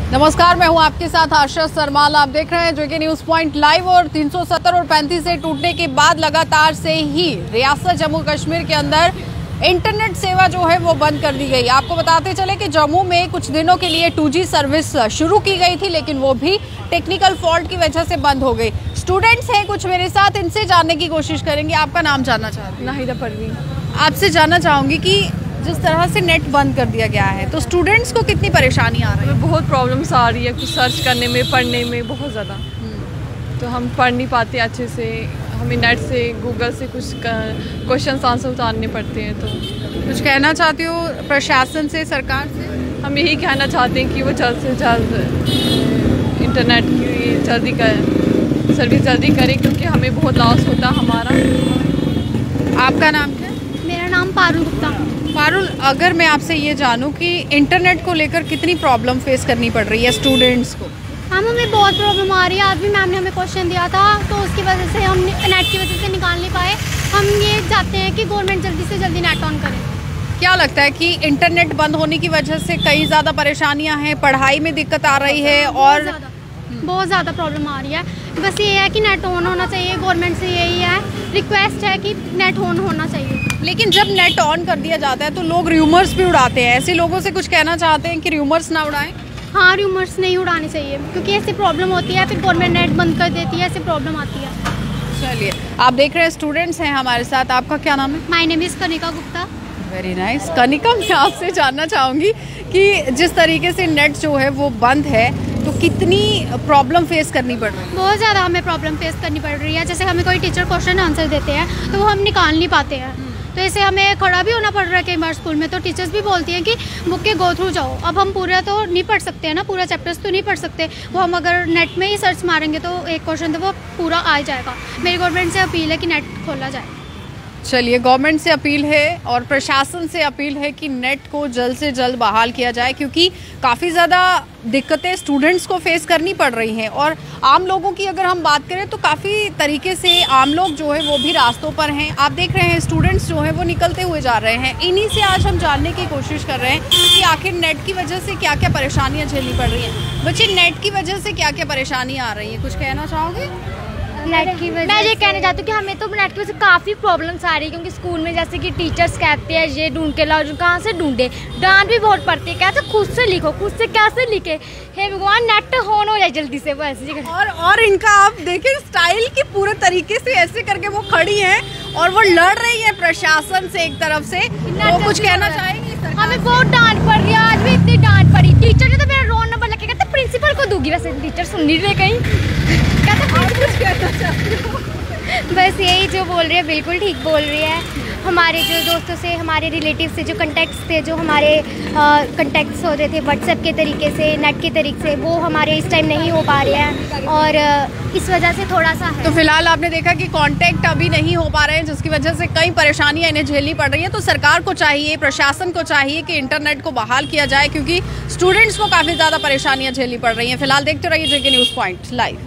नमस्कार, मैं हूं आपके साथ आशा सरमाल। आप देख रहे हैं जेके न्यूज पॉइंट लाइव। और 370 और 35 से टूटने के बाद लगातार से ही रियासत जम्मू कश्मीर के अंदर इंटरनेट सेवा जो है वो बंद कर दी गई। आपको बताते चले कि जम्मू में कुछ दिनों के लिए 2G सर्विस शुरू की गई थी, लेकिन वो भी टेक्निकल फॉल्ट की वजह से बंद हो गई। स्टूडेंट्स हैं कुछ मेरे साथ, इनसे जानने की कोशिश करेंगे। आपका नाम जानना चाहती हूँ। नाहिदा परवीन। आपसे जानना चाहूंगी कि जिस तरह से नेट बंद कर दिया गया है तो स्टूडेंट्स को कितनी परेशानी आ रही है? बहुत प्रॉब्लम्स आ रही है, कुछ सर्च करने में, पढ़ने में बहुत ज़्यादा। तो हम पढ़ नहीं पाते अच्छे से, हमें नेट से, गूगल से कुछ क्वेश्चन आंसर उतारने पड़ते हैं। तो कुछ कहना चाहती हो प्रशासन से, सरकार से? हम यही कहना चाहते हैं कि वो जल्द से जल्द इंटरनेट की सर्विस जल्दी करें, क्योंकि हमें बहुत लॉस होता हमारा। आपका नाम क्या? मेरा नाम पारुल गुप्ता। पारुल, अगर मैं आपसे ये जानूं कि इंटरनेट को लेकर कितनी प्रॉब्लम फेस करनी पड़ रही है स्टूडेंट्स को? हमें बहुत प्रॉब्लम आ रही है। आज भी मैम ने हमें क्वेश्चन दिया था, तो उसकी वजह से हम नेट की वजह से निकाल नहीं पाए। हम ये चाहते हैं कि गवर्नमेंट जल्दी से जल्दी नेट ऑन करे। क्या लगता है कि इंटरनेट बंद होने की वजह से कई ज़्यादा परेशानियां हैं, पढ़ाई में दिक्कत आ रही है और बहुत ज़्यादा प्रॉब्लम आ रही है। बस ये है कि नेट ऑन होना चाहिए। गवर्नमेंट से यही है, रिक्वेस्ट है कि नेट ऑन होना चाहिए। लेकिन जब नेट ऑन कर दिया जाता है तो लोग र्यूमर्स भी उड़ाते हैं। ऐसे लोगों से कुछ कहना चाहते हैं कि र्यूमर्स ना उड़ाएं? हाँ, र्यूमर्स नहीं उड़ाने चाहिए, क्योंकि ऐसी प्रॉब्लम होती है, फिर गवर्नमेंट नेट बंद कर देती है, ऐसी प्रॉब्लम आती है। चलिए, आप देख रहे हैं स्टूडेंट्स हैं हमारे साथ। आपका क्या नाम है? My name is Kanika Gupta. Very nice. Kanika, मैं आपसे जानना चाहूँगी कि जिस तरीके से नेट जो है वो बंद है तो कितनी प्रॉब्लम फेस करनी पड़ रही है? बहुत ज़्यादा हमें प्रॉब्लम फेस करनी पड़ रही है। जैसे हमें कोई टीचर क्वेश्चन आंसर देते हैं तो वो हम निकाल नहीं पाते हैं, तो ऐसे हमें खड़ा भी होना पड़ रहा है कई बार स्कूल में। तो टीचर्स भी बोलती हैं कि बुक के गो थ्रू जाओ। अब हम पूरा तो नहीं पढ़ सकते हैं ना, पूरा चैप्टर्स तो नहीं पढ़ सकते। वो हम अगर नेट में ही सर्च मारेंगे तो एक क्वेश्चन तो वो पूरा आ जाएगा। मेरी गवर्नमेंट से अपील है कि नेट खोला जाए। चलिए, गवर्नमेंट से अपील है और प्रशासन से अपील है कि नेट को जल्द से जल्द बहाल किया जाए, क्योंकि काफ़ी ज़्यादा दिक्कतें स्टूडेंट्स को फेस करनी पड़ रही हैं। और आम लोगों की अगर हम बात करें तो काफ़ी तरीके से आम लोग जो है वो भी रास्तों पर हैं। आप देख रहे हैं स्टूडेंट्स जो है वो निकलते हुए जा रहे हैं। इन्हीं से आज हम जानने की कोशिश कर रहे हैं कि आखिर नेट की वजह से क्या क्या परेशानियाँ झेलनी पड़ रही हैं। बच्चे, नेट की वजह से क्या क्या परेशानियाँ आ रही हैं, कुछ कहना चाहोगे? नेट की वजह मैं ये कहना चाहती हूँ कि हमें तो नेट की वजह से काफ़ी प्रॉब्लम्स आ रही है, क्योंकि स्कूल में जैसे कि टीचर्स कहते हैं ये ढूंढ के लाओ, कहाँ से ढूंढे, डांट भी बहुत पड़ती है। कहते खुद से लिखो, खुद से कैसे लिखे। हे भगवान, नेट ऑन हो जाए जल्दी से बस। और इनका आप देखें स्टाइल की पूरे तरीके से ऐसे करके वो खड़ी हैं और वो लड़ रही है प्रशासन से एक तरफ से। वो कुछ कहना चाहेंगी? हमें बहुत डांट पड़ रही है, आज भी इतनी डांट पड़ी। टीचर ने तो मेरा रोल नंबर लग के कहते प्रिंसिपल को दूंगी। वैसे टीचर सुन नहीं रहे कहीं, बस यही जो बोल रही है बिल्कुल ठीक बोल रही है। हमारे जो दोस्तों से, हमारे रिलेटिव से जो कॉन्टैक्ट्स थे, जो हमारे कॉन्टैक्ट्स हो रहे थे व्हाट्सएप के तरीके से, नेट के तरीके से, वो हमारे इस टाइम नहीं हो पा रहे हैं और इस वजह से थोड़ा सा है। तो फिलहाल आपने देखा कि कांटेक्ट अभी नहीं हो पा रहे हैं, जिसकी वजह से कई परेशानियां इन्हें झेलनी पड़ रही है। तो सरकार को चाहिए, प्रशासन को चाहिए कि इंटरनेट को बहाल किया जाए, क्योंकि स्टूडेंट्स को काफ़ी ज़्यादा परेशानियां झेलनी पड़ रही हैं। फिलहाल देखते रहिए जेके न्यूज़ पॉइंट लाइव।